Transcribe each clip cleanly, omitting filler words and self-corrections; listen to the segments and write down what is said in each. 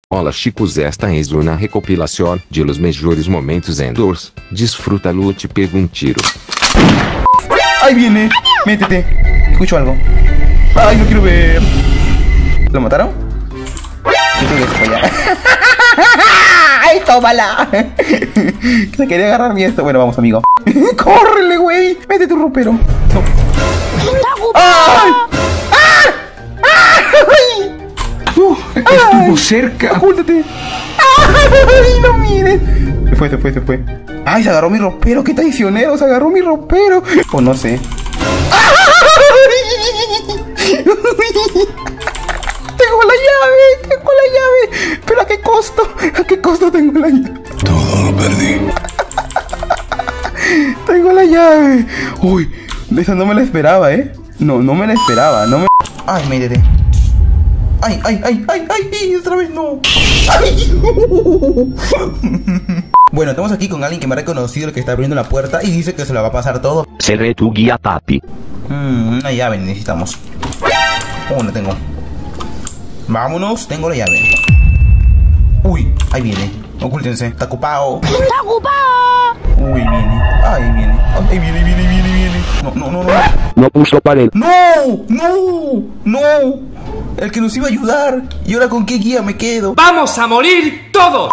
Olá chicos, esta es una recopilación de los mejores momentos en Doors. Disfrútalo, te pego un tiro. ¡Ahí viene! ¡Métete! Escucho algo. ¡Ay, no quiero ver! ¿Lo mataron? Yo creo que se fue ya. ¡Ay, tómala! Se quería agarrar mi esto. Bueno, vamos, amigo. ¡Córrele, güey! ¡Mete tu ropero! No. ¡Ay! ¡Ah! ¡Ay! Estuvo cerca. ¡Ocúltate! ¡Ay, no mires! Se fue. ¡Ay, se agarró mi ropero! ¡Qué traicionero! ¡Se agarró mi ropero! O no sé. ¡Tengo la llave! ¿Pero a qué costo? ¿A qué costo tengo la llave? Todo lo perdí. Tengo la llave. Uy, esa no me la esperaba, ¿eh? No me la esperaba, Ay, métete. Ay, otra vez no. Ay. Bueno, estamos aquí con alguien que me ha reconocido, el que está abriendo la puerta y dice que se la va a pasar todo. Seré tu guía, papi. Una llave necesitamos. Oh, no tengo. Vámonos, tengo la llave. Uy, ahí viene. Ocúltense, está ocupado. ¡Está ocupado! Uy, viene. Ahí viene. Ahí viene. No. No puso pared. No. El que nos iba a ayudar. ¿Y ahora con qué guía me quedo? ¡Vamos a morir todos!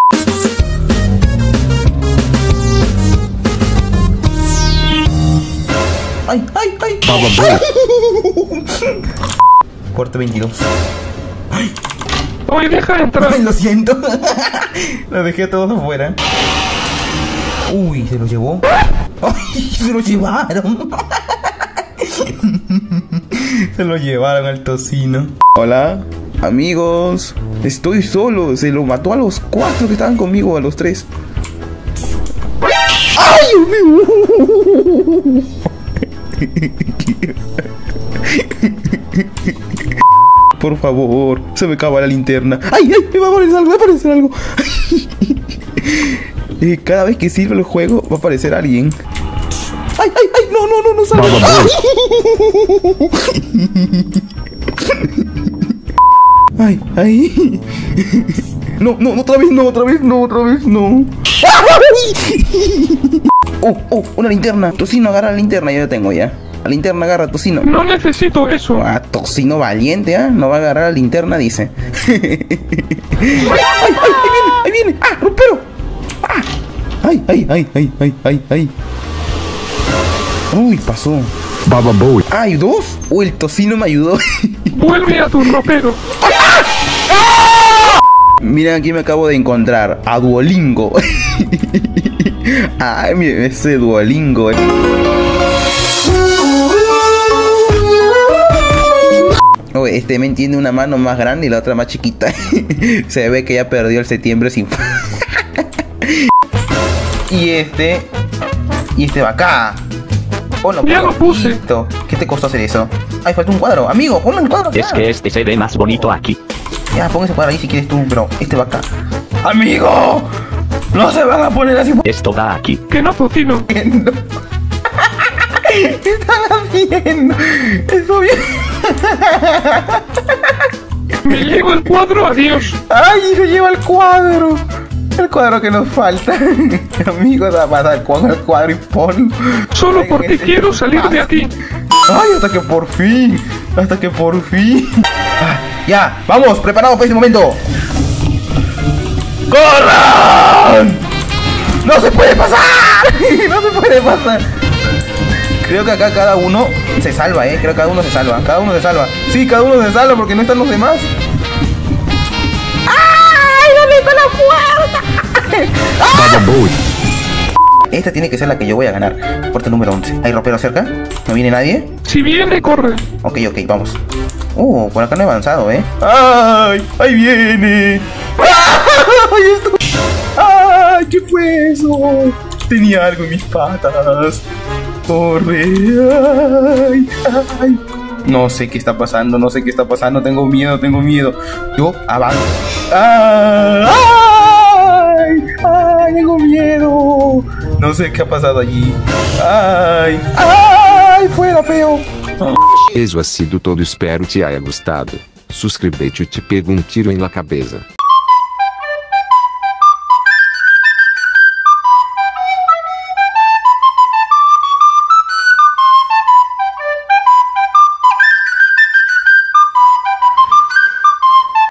Ay. Corte 22. Oye, deja entrar. Ay, lo siento. Lo dejé a todos afuera. Uy, se lo llevó. Ay, se lo llevaron. Se lo llevaron al tocino. Hola, amigos. Estoy solo. Se lo mató a los 4 que estaban conmigo, a los 3. ¡Ay, Dios mío! Por favor, se me acaba la linterna. ¡Ay! Me va a aparecer algo. Cada vez que sirve el juego va a aparecer alguien. ¡Ay! No sale. ¡Ay! No, otra vez no. Oh, una linterna. Tocino, agarra la linterna, yo la tengo ya. La linterna agarra, Tocino. No necesito eso. Ah, Tocino valiente, ¿ah? No va a agarrar la linterna, dice. ¡Ay, ahí viene! ¡Ah, ropero! ¡Ah! ¡Ay! Uy, pasó. Baba Boy. ¡Ay, 2! Uy, el Tocino me ayudó. Vuelve a tu ropero. Mira, aquí me acabo de encontrar a Duolingo. Ay, mira ese Duolingo. Oh, este men tiene una mano más grande y la otra más chiquita. Se ve que ya perdió el septiembre sin. Y este va acá. Ponlo, ya lo puse. Listo. ¿Qué te costó hacer eso? Ay, falta un cuadro. Amigo, ponlo el cuadro acá. Es que este se ve más bonito aquí. Ya, pon ese cuadro ahí si quieres tú, pero este va acá. ¡Amigo! ¡No se van a poner así! Esto va aquí. Que no, Tocino. ¿Qué están haciendo? Esto bien. Me llevo el cuadro, adiós. ¡Ay, se lleva el cuadro! El cuadro que nos falta. Amigo, da más al cuadro y ponlo. Solo porque quiero salir de aquí. ¡Ay, hasta que por fin! Ya, vamos, preparados para este momento. ¡Corran! ¡No se puede pasar! Creo que acá cada uno se salva, Creo que cada uno se salva. Sí, cada uno se salva porque no están los demás. ¡Ay! ¿Dónde está la puerta? Baba Boy. Esta tiene que ser la que yo voy a ganar. Puerta número 11. ¿Hay ropero cerca? ¿No viene nadie? Si viene, corre. Ok, vamos. Por acá no he avanzado, ¡Ay! ¡Ahí viene! ¡Ay! ¿Qué fue eso? Tenía algo en mis patas. ¡Corre! ¡Ay! No sé qué está pasando, tengo miedo. Yo avanzo. ¡Ay! Tengo miedo. No sé qué ha pasado allí. ¡Ay! Fuera, feo. Eso ha sido todo, espero te haya gostado. Suscríbete e te pego um tiro em la cabeça.